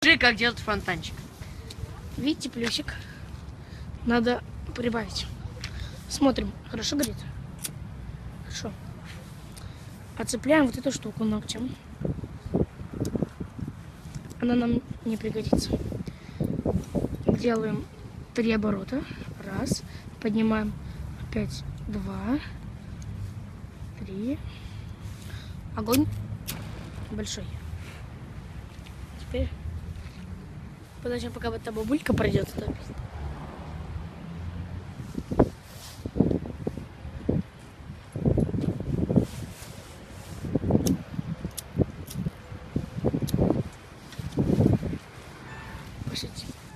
Как делать фонтанчик. Видите плюсик? Надо прибавить. Смотрим, хорошо горит? Хорошо. Отцепляем вот эту штуку ногтем. Она нам не пригодится. Делаем 3 оборота. Раз. Поднимаем. Опять 2. 3. Огонь большой. Теперь подождем, пока вот эта бабулька пройдет. Пошлите.